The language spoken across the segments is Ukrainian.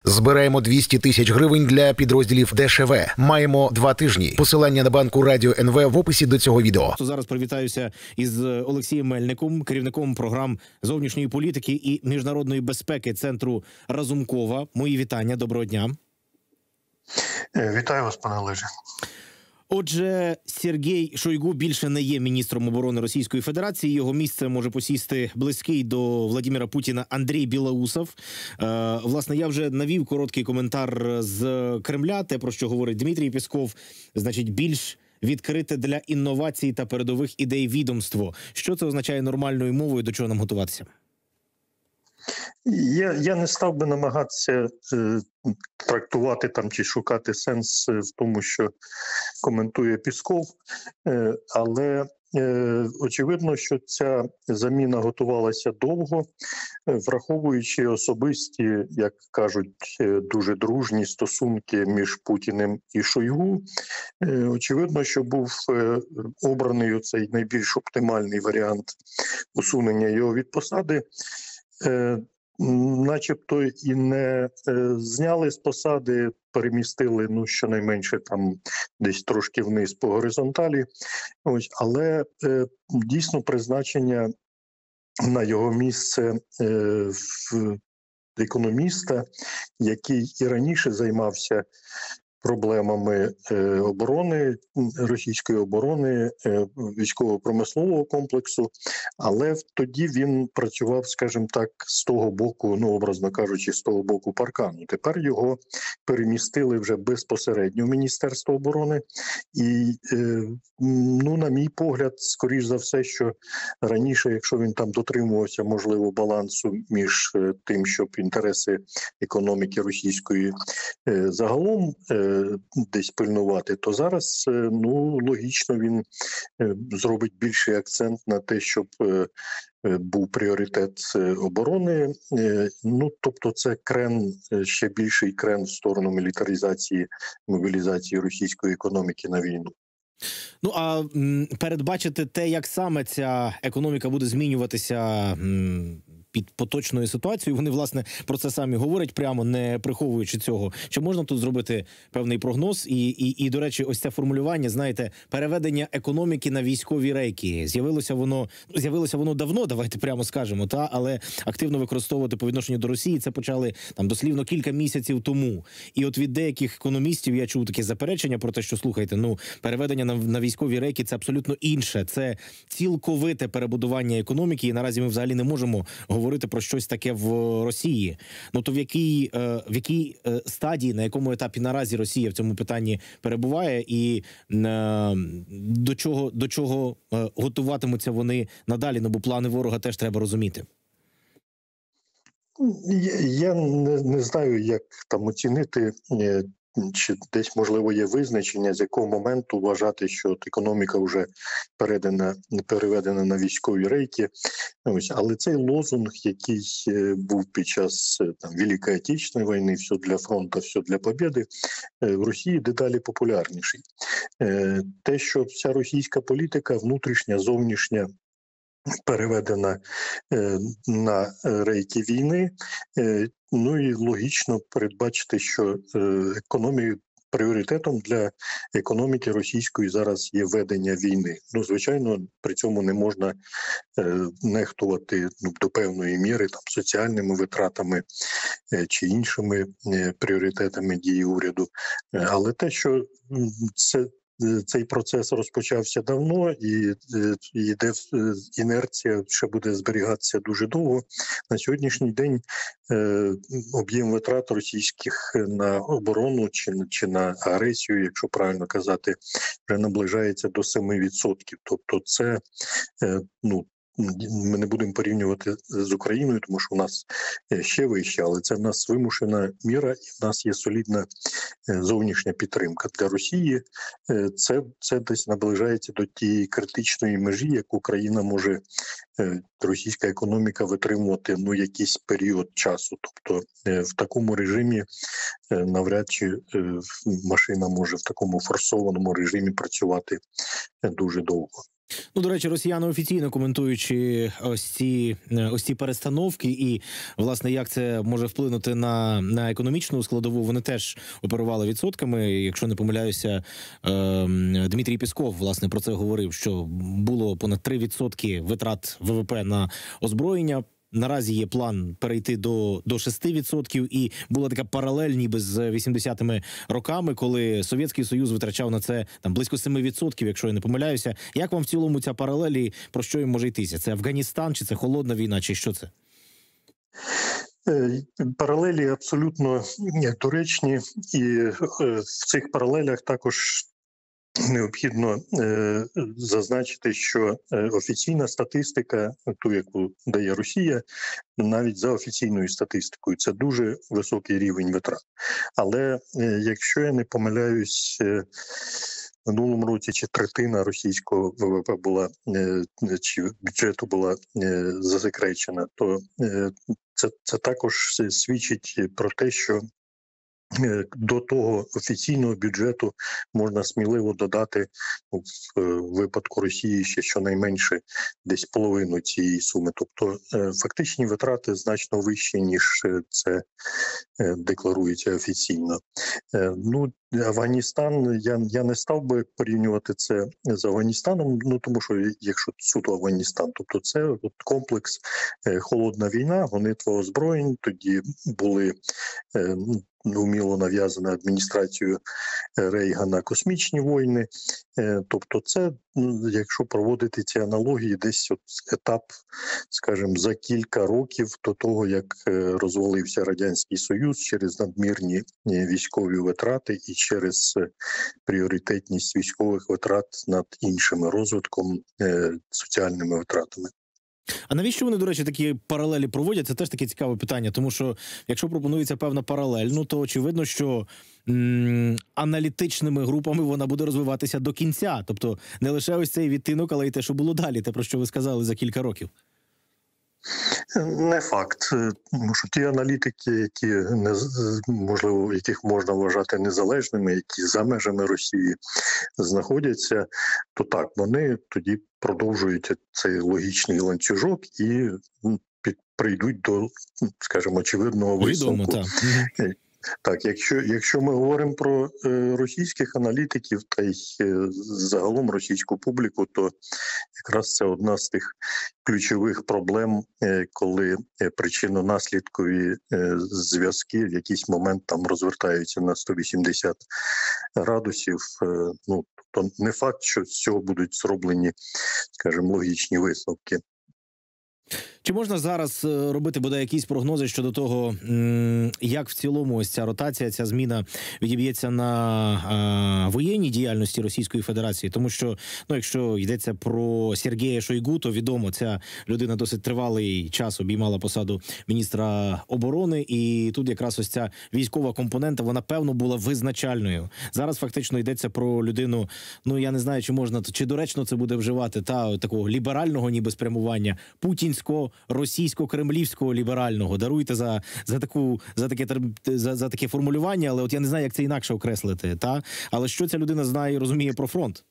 Збираємо 200 тисяч гривень для підрозділів ДШВ. Маємо 2 тижні. Посилання на банку Радіо НВ в описі до цього відео. Зараз привітаюся із Олексієм Мельником, керівником програм зовнішньої політики і міжнародної безпеки Центру Разумкова. Мої вітання. Доброго дня. Вітаю вас, пане Олеже. Отже, Сергій Шойгу більше не є міністром оборони Російської Федерації. Його місце може посісти близький до Владимира Путіна Андрій Білоусов. Власне, я вже навів короткий коментар з Кремля, те, про що говорить Дмитрій Пєсков, значить, більш відкрите для інновацій та передових ідей відомство. Що це означає нормальною мовою, до чого нам готуватися? Я не став би намагатися трактувати там чи шукати сенс в тому, що коментує Пєсков, але очевидно, що ця заміна готувалася довго, враховуючи особисті, як кажуть, дуже дружні стосунки між Путіним і Шойгу. Очевидно, що був обраний цей найбільш оптимальний варіант усунення його від посади. Начебто і не зняли з посади, перемістили, щонайменше там десь трошки вниз по горизонталі. Ось, але дійсно призначення на його місце економіста, який і раніше займався проблемами оборони, російської оборони, військово-промислового комплексу, але тоді він працював, скажімо так, з того боку, образно кажучи, з того боку паркану. Тепер його перемістили вже безпосередньо в Міністерство оборони і, на мій погляд, скоріш за все, що раніше, якщо він там дотримувався, можливо, балансу між тим, щоб інтереси економіки російської загалом десь пильнувати, то зараз, логічно, він зробить більший акцент на те, щоб був пріоритет оборони. Тобто це крен, ще більший крен в сторону мілітаризації, мобілізації російської економіки на війну. А передбачити те, як саме ця економіка буде змінюватися під поточною ситуацією, вони, власне, про це самі говорять, прямо не приховуючи цього. Чи можна тут зробити певний прогноз? І, до речі, ось це формулювання, знаєте, переведення економіки на військові рейки. З'явилося воно давно, давайте прямо скажемо, але активно використовувати по відношенню до Росії це почали там дослівно кілька місяців тому. І от від деяких економістів я чув таке заперечення про те, що, слухайте, переведення на військові рейки – це абсолютно інше. Це цілковите перебудування економіки, і наразі ми взагалі не можемо говорити про щось таке в Росії. То в якій стадії, на якому етапі наразі Росія в цьому питанні перебуває, і до чого готуватимуться вони надалі? Бо плани ворога теж треба розуміти. Я не знаю, як там оцінити, чи десь, можливо, є визначення, з якого моменту вважати, що економіка вже переведена на військові рейки. Ось, але цей лозунг, який був під час Великої Отечественної війни, все для фронту, все для побєди, в Росії дедалі популярніший. Те, що вся російська політика, внутрішня, зовнішня, переведена на рейки війни, і логічно передбачити, що пріоритетом для економіки російської зараз є ведення війни. Звичайно, при цьому не можна нехтувати до певної міри соціальними витратами чи іншими пріоритетами дії уряду. Але те, що цей процес розпочався давно і йде інерція, ще буде зберігатися дуже довго. На сьогоднішній день об'єм витрат російських на оборону чи на агресію, якщо правильно казати, вже наближається до 7%. Тобто це, ми не будемо порівнювати з Україною, тому що в нас ще вище, але це в нас вимушена міра, і в нас є солідна зовнішня підтримка. Для Росії це десь наближається до тієї критичної межі, яку країна може, російська економіка, витримувати якийсь період часу. Тобто в такому режимі навряд чи машина може в такому форсованому режимі працювати дуже довго. Ну, до речі, росіяни офіційно коментуючи ось ці перестановки і, власне, як це може вплинути на економічну складову, вони теж оперували відсотками. Якщо не помиляюся, Дмитрій Пєсков, власне, про це говорив, що було понад 3% витрат ВВП на озброєння. Наразі є план перейти до 6%, і була така паралель ніби з 80-ми роками, коли Совєтський Союз витрачав на це там близько 7%, якщо я не помиляюся. Як вам в цілому ця паралель і про що їм може йтися? Це Афганістан, чи це холодна війна, чи що це? Паралелі абсолютно доречні, і в цих паралелях також необхідно зазначити, що офіційна статистика, ту, яку дає Росія, навіть за офіційною статистикою, це дуже високий рівень витрат. Але якщо я не помиляюсь, в минулому році чи третина російського ВВП була, чи бюджету була засекречена, то це також свідчить про те, що до того офіційного бюджету можна сміливо додати в випадку Росії ще щонайменше десь половину цієї суми. Тобто фактичні витрати значно вищі, ніж це декларується офіційно. Ну, Афганістан, я не став би порівнювати це з Афганістаном, ну тому що якщо суто Афганістан, тобто це от комплекс холодна війна, гонитва озброєнь, тоді були вміло нав'язана адміністрацією Рейгана космічні війни. Тобто це, якщо проводити ці аналогії, десь от етап, скажімо, за кілька років до того, як розвалився Радянський Союз через надмірні військові витрати і через пріоритетність військових витрат над іншими розвитком, соціальними витратами. А навіщо вони, до речі, такі паралелі проводять? Це теж таке цікаве питання, тому що якщо пропонується певна паралель, ну то очевидно, що аналітичними групами вона буде розвиватися до кінця. Тобто не лише ось цей відтинок, але й те, що було далі, те, про що ви сказали за кілька років. Не факт, тому що ті аналітики, які можливо, яких можна вважати незалежними, які за межами Росії знаходяться, то так, вони тоді продовжують цей логічний ланцюжок і прийдуть до, скажімо, очевидного висновку. Відомо, так. Так, якщо ми говоримо про російських аналітиків та й загалом російську публіку, то якраз це одна з тих ключових проблем, коли причинно-наслідкові зв'язки в якийсь момент там розвертаються на 180 градусів. Ну, тобто не факт, що з цього будуть зроблені, скажімо, логічні висновки. Чи можна зараз робити бодай якісь прогнози щодо того, як в цілому ось ця ротація, ця зміна відіб'ється на воєнній діяльності Російської Федерації? Тому що, ну, якщо йдеться про Сергія Шойгу, то відомо, ця людина досить тривалий час обіймала посаду міністра оборони, і тут якраз ось ця військова компонента, вона, певно, була визначальною. Зараз фактично йдеться про людину, ну, я не знаю, чи можна, чи доречно це буде вживати, такого ліберального ніби спрямування, путінського, російсько-кремлівського ліберального. Даруйте за таке формулювання, але от я не знаю, як це інакше окреслити. Але що ця людина знає і розуміє про фронт?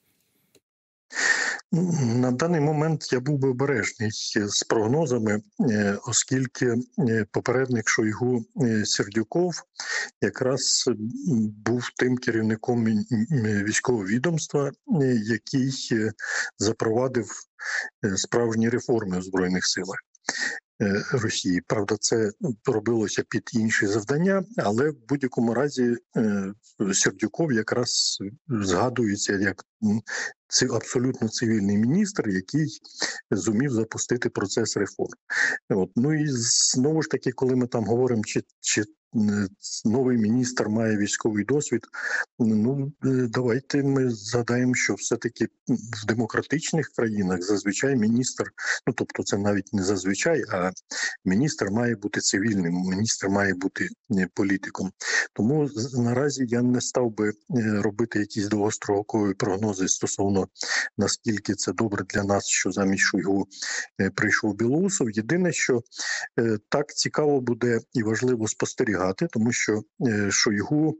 На даний момент я був би обережний з прогнозами, оскільки попередник Шойгу Сердюков якраз був тим керівником військового відомства, який запровадив справжні реформи в Збройних силах Росії. Правда, це робилося під інші завдання, але в будь-якому разі Сердюков якраз згадується як абсолютно цивільний міністр, який зумів запустити процес реформ. Ну і знову ж таки, коли ми там говоримо, чи новий міністр має військовий досвід, ну, давайте ми згадаємо, що все-таки в демократичних країнах зазвичай міністр, ну, тобто це навіть не зазвичай, а міністр має бути цивільним, міністр має бути політиком. Тому наразі я не став би робити якісь довгострокові прогнози стосовно наскільки це добре для нас, що замість Шойгу прийшов Білоусов. Єдине, що так цікаво буде і важливо спостерігати спостерігати, тому що Шойгу,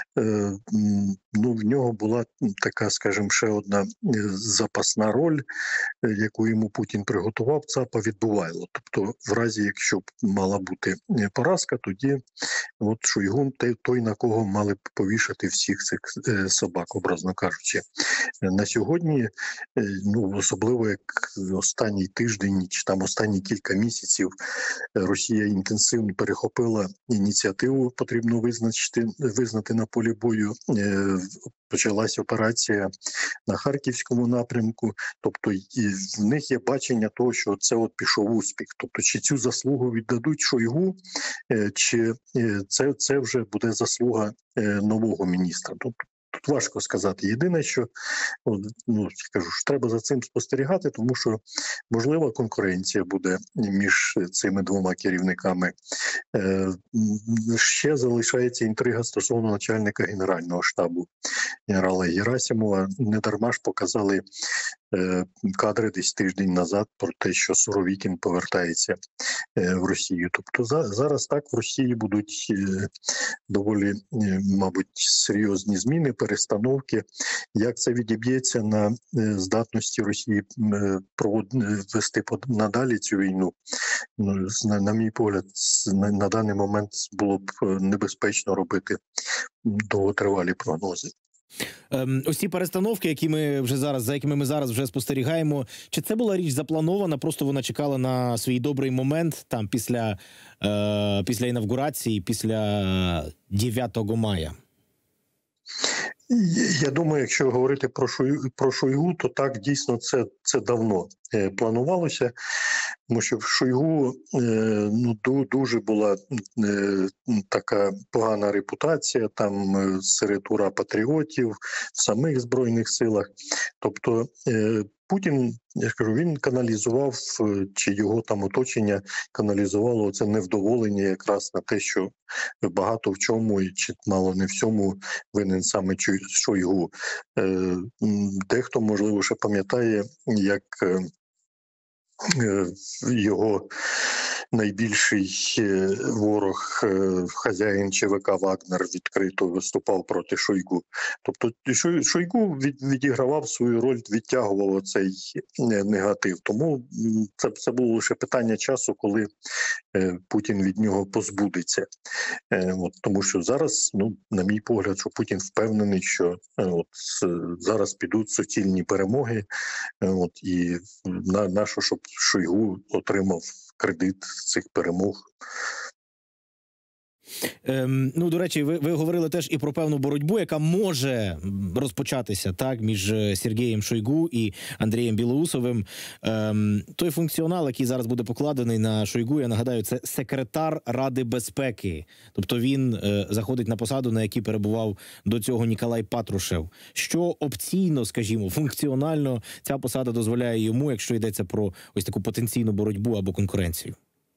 в нього була така, скажімо, ще одна запасна роль, яку йому Путін приготував, ЦАПа відбувайло. Тобто, в разі, якщо б мала бути поразка, тоді от Шойгу той, на кого мали б повішати всіх цих собак, образно кажучи. На сьогодні, особливо як останній тиждень чи там останні кілька місяців, Росія інтенсивно перехопила ініціативу, потрібно визнати на полі бою. Почалась операція на Харківському напрямку, тобто в них є бачення того, що це от пішов успіх. Тобто, чи цю заслугу віддадуть Шойгу, чи це вже буде заслуга нового міністра. Тобто, тут важко сказати. Єдине, що кажу, що треба за цим спостерігати, тому що можлива конкуренція буде між цими двома керівниками. Ще залишається інтрига стосовно начальника Генерального штабу генерала Герасимова. Недарма ж показали кадри десь тиждень назад про те, що Суровікін повертається в Росію. Тобто зараз так в Росії будуть доволі, мабуть, серйозні зміни, перестановки. Як це відіб'ється на здатності Росії вести надалі цю війну? На мій погляд, на даний момент було б небезпечно робити довготривалі прогнози. Ось ці перестановки, за якими ми зараз вже спостерігаємо, чи це була річ запланована, просто вона чекала на свій добрий момент там після інавгурації, після 9 мая? Я думаю, якщо говорити про Шойгу, то так, дійсно, це давно планувалося, тому що в Шойгу дуже була така погана репутація там серед ура-патріотів, в самих Збройних силах. Тобто Путін, я ж кажу, він каналізував, чи його там оточення каналізувало це невдоволення якраз на те, що багато в чому, чи мало не в цьому винен саме Шойгу. Дехто, можливо, ще пам'ятає, як його найбільший ворог, хазяїн ЧВК «Вагнер» відкрито виступав проти Шойгу. Тобто Шойгу відігравав свою роль, відтягував оцей негатив. Тому це було лише питання часу, коли Путін від нього позбудеться. Тому що зараз, на мій погляд, що Путін впевнений, що зараз підуть суцільні перемоги, і нащо, щоб Шойгу отримав кредит цих перемог. До речі, ви говорили теж і про певну боротьбу, яка може розпочатися так між Сергієм Шойгу і Андрієм Білоусовим. Той функціонал, який зараз буде покладений на Шойгу, я нагадаю, це секретар Ради безпеки. Тобто він заходить на посаду, на якій перебував до цього Ніколай Патрушев. Що опційно, скажімо, функціонально ця посада дозволяє йому, якщо йдеться про ось таку потенційну боротьбу або конкуренцію?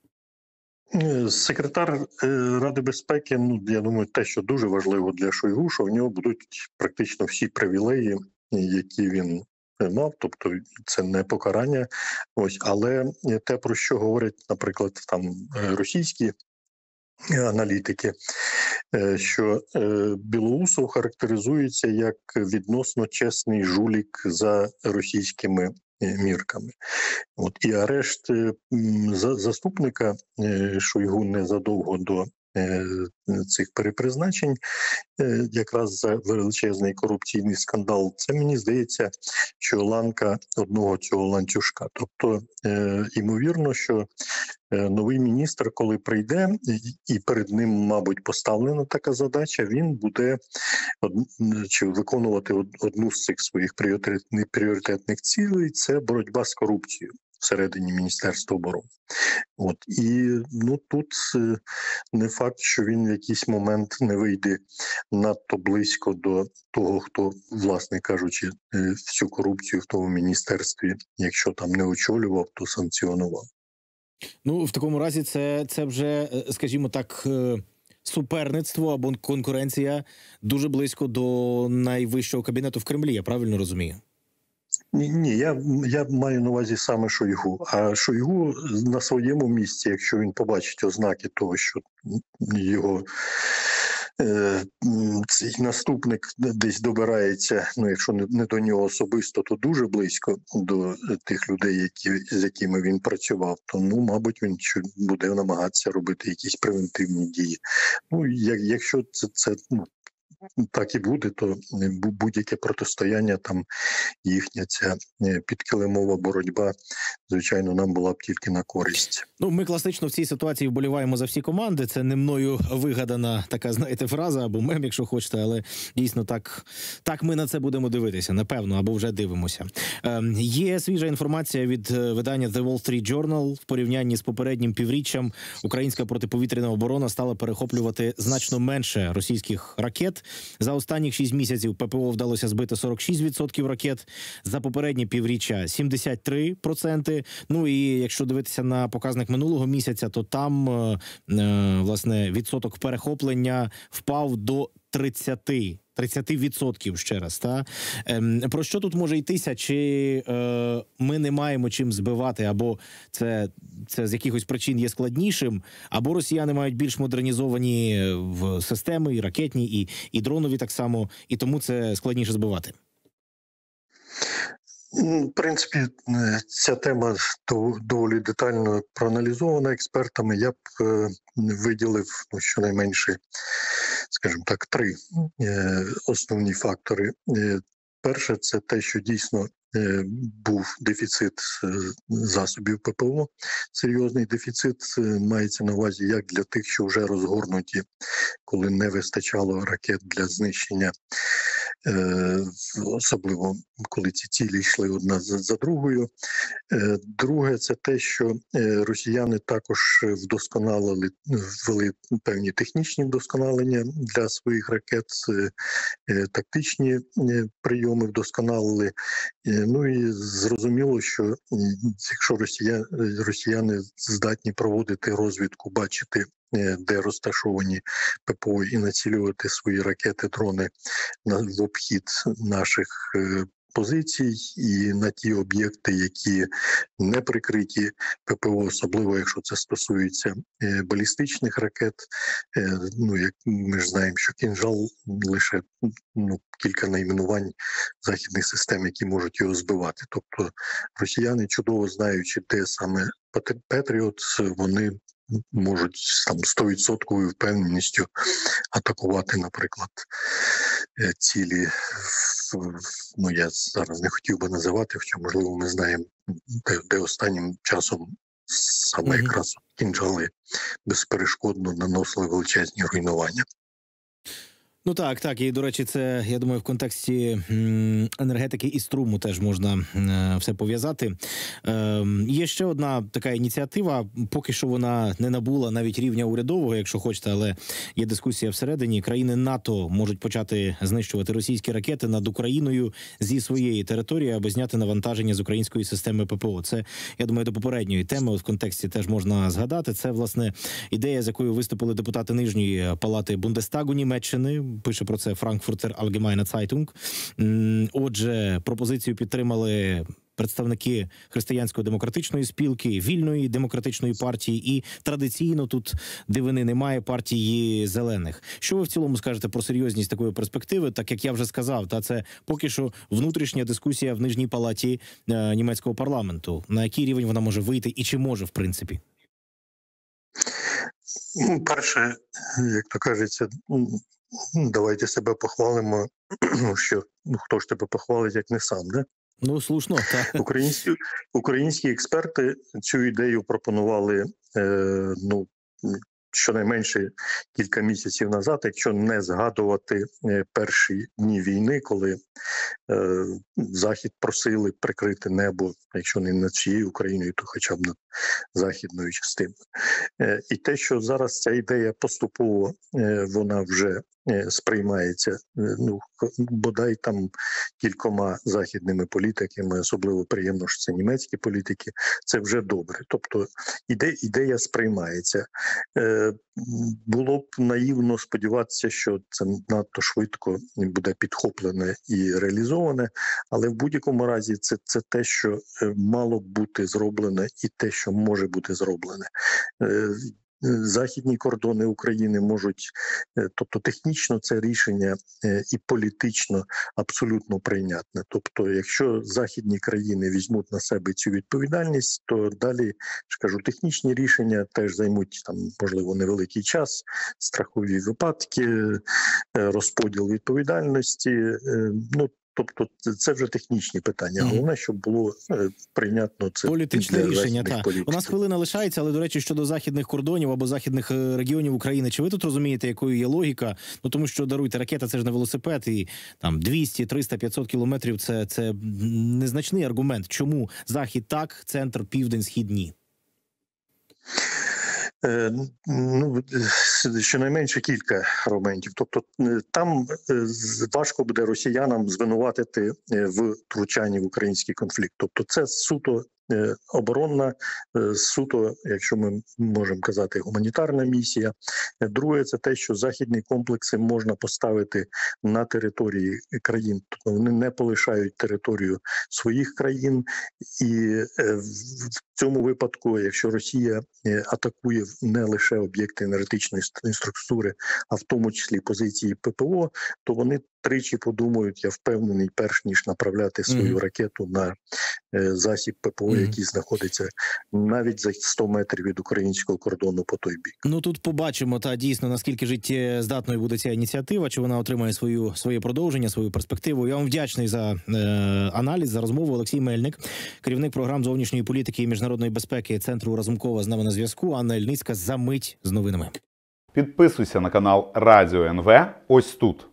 Секретар Ради безпеки, я думаю, те, що дуже важливо для Шойгу, що в нього будуть практично всі привілеї, які він мав, тобто це не покарання. Але те, про що говорять, наприклад, там російські аналітики, що Білоусов характеризується як відносно чесний жулік за російськими мірками. І арешт заступника Шойгу незадовго до цих перепризначень, якраз за величезний корупційний скандал, це, мені здається, що ланка одного цього ланцюжка. Тобто, ймовірно, що новий міністр, коли прийде, і перед ним, мабуть, поставлена така задача, він буде виконувати одну з цих своїх пріоритетних цілей – це боротьба з корупцією всередині Міністерства оборони. І тут не факт, що він в якийсь момент не вийде надто близько до того, хто, власне кажучи, всю корупцію в тому міністерстві, якщо там не очолював, то санкціонував. В такому разі це вже, скажімо так, суперництво або конкуренція дуже близько до найвищого кабінету в Кремлі, я правильно розумію? Ні, я маю на увазі саме Шойгу. А Шойгу на своєму місці, якщо він побачить ознаки того, що його цей наступник десь добирається, ну якщо не до нього особисто, то дуже близько до тих людей, з якими він працював, то мабуть він буде намагатися робити якісь превентивні дії. Ну якщо це так і буде, то будь-яке протистояння, там їхня ця підкилимова боротьба, звичайно, нам була б тільки на користь. Ну, ми класично в цій ситуації вболіваємо за всі команди. Це не мною вигадана така, знаєте, фраза або мем, якщо хочете, але дійсно так ми на це будемо дивитися, напевно, або вже дивимося. Є свіжа інформація від видання The Wall Street Journal. В порівнянні з попереднім півріччям українська протиповітряна оборона стала перехоплювати значно менше російських ракет. За останніх 6 місяців ППО вдалося збити 46% ракет, за попереднє півріччя 73%. Ну і якщо дивитися на показник минулого місяця, то там, власне, відсоток перехоплення впав до 30% ще раз. Та? Про що тут може йтися? Чи ми не маємо чим збивати, або це з якихось причин є складнішим, або росіяни мають більш модернізовані в системи, і ракетні, і дронові так само, і тому це складніше збивати? В принципі, ця тема доволі детально проаналізована експертами. Я б виділив щонайменше, скажімо так, 3 основні фактори. Перше – це те, що дійсно був дефіцит засобів ППО. Серйозний дефіцит мається на увазі як для тих, що вже розгорнуті, коли не вистачало ракет для знищення, особливо коли ці цілі йшли одна за другою. Друге – це те, що росіяни також ввели певні технічні вдосконалення для своїх ракет, тактичні прийоми вдосконалили. Ну і зрозуміло, що якщо росіяни здатні проводити розвідку, бачити, де розташовані ППО, і націлювати свої ракети, дрони в обхід наших позицій і на ті об'єкти, які не прикриті ППО, особливо якщо це стосується балістичних ракет. Ну, як ми ж знаємо, що «Кінжал» лише кілька найменувань західних систем, які можуть його збивати. Тобто росіяни, чудово знаючи, де саме «Петріот», вони можуть там 100% впевненістю атакувати, наприклад, цілі. Ну, я зараз не хотів би називати, хоча, можливо, ми знаємо, де останнім часом саме якраз «Кінжали» безперешкодно наносили величезні руйнування. Ну так. І, до речі, це, я думаю, в контексті енергетики і струму теж можна все пов'язати. Є ще одна така ініціатива, поки що вона не набула навіть рівня урядового, якщо хочете, але є дискусія всередині. Країни НАТО можуть почати знищувати російські ракети над Україною зі своєї території, аби зняти навантаження з української системи ППО. Це, я думаю, до попередньої теми, от в контексті теж можна згадати. Це, власне, ідея, з якою виступили депутати Нижньої палати Бундестагу Німеччини. Пише про це Frankfurter Allgemeine Zeitung. Отже, пропозицію підтримали представники Християнсько-демократичної спілки, Вільної демократичної партії і традиційно тут дивини немає партії Зелених. Що ви в цілому скажете про серйозність такої перспективи? Так як я вже сказав, це поки що внутрішня дискусія в Нижній палаті німецького парламенту. На який рівень вона може вийти і чи може, в принципі? Перше, як то кажеться, давайте себе похвалимо, що хто ж тебе похвалить, як не сам, да? Ну, слушно, так. Українські експерти цю ідею пропонували, щонайменше кілька місяців назад, якщо не згадувати перші дні війни, коли Захід просили прикрити небо, якщо не над всією Україною, то хоча б над західною частиною. І те, що зараз ця ідея поступово, вона вже сприймається, бодай там кількома західними політиками, особливо приємно, що це німецькі політики, це вже добре. Тобто ідея сприймається. Було б наївно сподіватися, що це надто швидко буде підхоплене і реалізоване, але в будь-якому разі це те, що мало б бути зроблене, і те, що може бути зроблене. Західні кордони України можуть, тобто технічно це рішення і політично абсолютно прийнятне. Тобто, якщо західні країни візьмуть на себе цю відповідальність, то далі, кажу, технічні рішення теж займуть там, можливо, невеликий час, страхові випадки, розподіл відповідальності. Тобто це вже технічні питання. Головне, щоб було прийнятно це політичне рішення. Так. У нас хвилина лишається, але, до речі, щодо західних кордонів або західних регіонів України, чи ви тут розумієте, якою є логіка? Тому що, даруйте, ракета – це ж не велосипед, і там 200, 300, 500 кілометрів – це незначний аргумент. Чому Захід так, центр, південь, схід – ні? Щонайменше кілька аргументів. Тобто там важко буде росіянам звинуватити в втручанні в український конфлікт. Тобто це суто оборонна, суто, якщо ми можемо казати, гуманітарна місія. Друге, це те, що західні комплекси можна поставити на території країн. Тобто вони не полишають територію своїх країн. І в цьому випадку, якщо Росія атакує не лише об'єкти енергетичної структури, а в тому числі позиції ППО, то вони тричі подумають, я впевнений, перш ніж направляти свою ракету на засіб ППО, який знаходиться навіть за 100 метрів від українського кордону по той бік. Тут побачимо, дійсно, наскільки життєздатною буде ця ініціатива, чи вона отримає своє продовження, свою перспективу. Я вам вдячний за аналіз, за розмову. Олексій Мельник, керівник програм зовнішньої політики і міжнародної безпеки Центру Разумкова, з нами на зв'язку. Анна Ільницька за мить з новинами. Підписуйся на канал Радіо НВ ось тут.